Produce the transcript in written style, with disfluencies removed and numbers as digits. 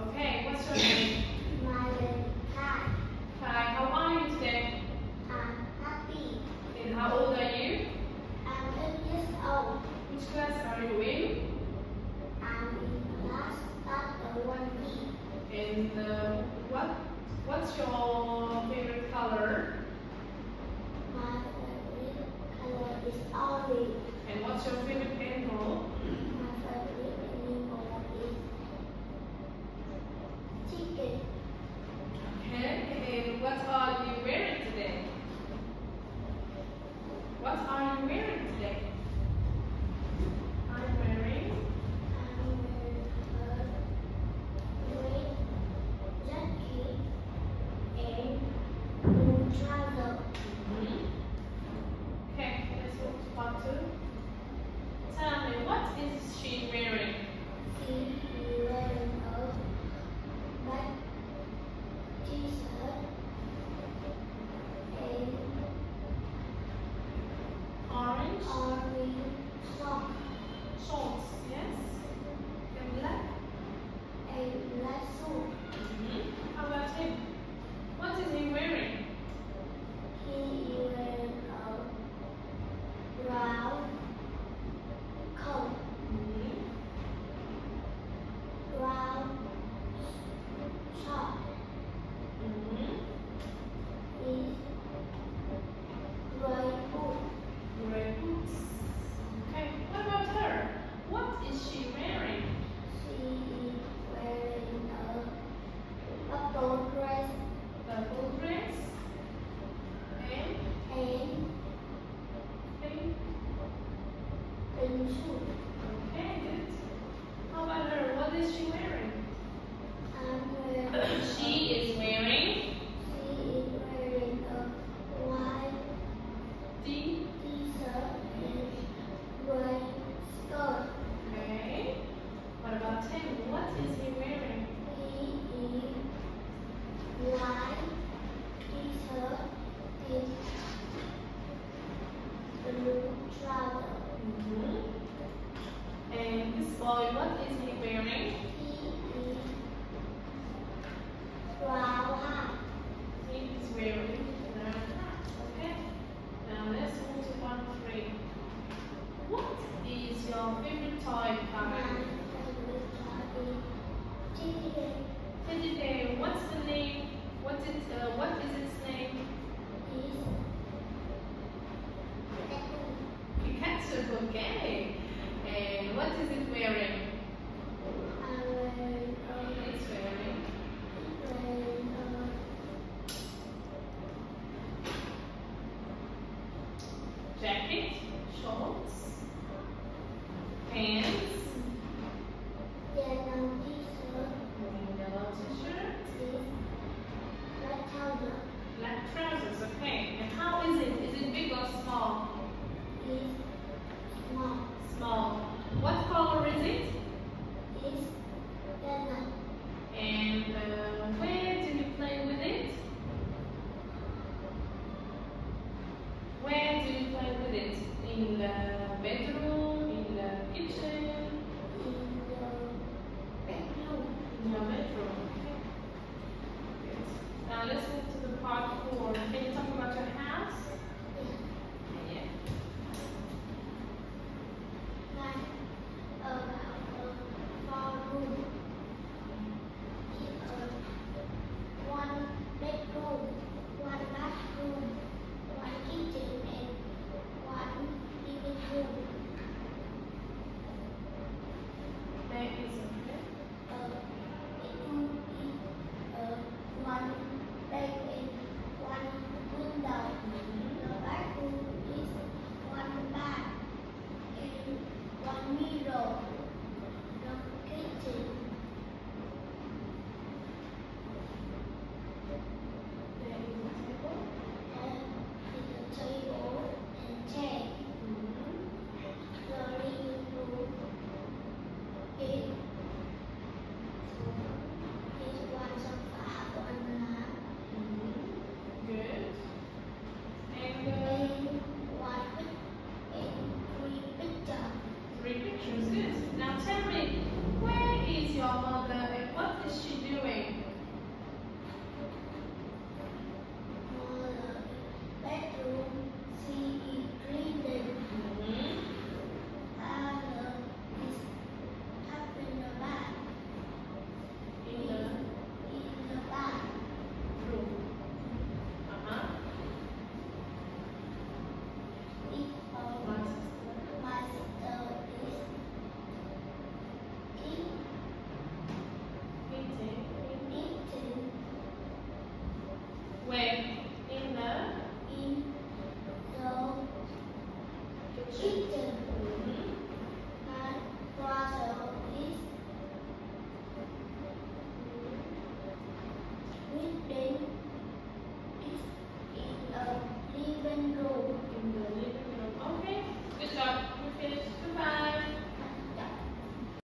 Okay, what's your name? My name is Kai. Hi, how are you today? I'm happy. And how old are you? I'm 8 years old. Which class are you in? I'm in class at 1B. And what's your favorite color? My favorite color is orange. And what's your favorite animal? My favorite animal is chicken. Okay, and what are you wearing today? What are you wearing today? I'm wearing I'm wearing a red jacket and blue trouser. Okay, let's move to part 2. Tell me, what is she wearing? She is wearing a black t-shirt and Orange orange socks shorts, yes? And black? and black suit. How about him? What is he wearing? He is wearing a brown coat, brown short. His gray boot. Gray boots. Okay, what about her? What is she wearing? She is wearing a purple dress Purple dress and and pink. pink shoes. Okay, good. How about her? What is she wearing? She is wearing She is wearing a white the t-shirt and gray skirt. okay. What about him? What is he wearing? He is white t-shirt and blue trouser. And this boy, what is he wearing? He is brown hat. He is wearing a brown hat. Okay. Now let's move to part 3. What is your favorite toy, My Karen? favorite toy is chicken. Teddy bear. What's the name? What is its name? Is Pikachu. Okay. And what is it wearing?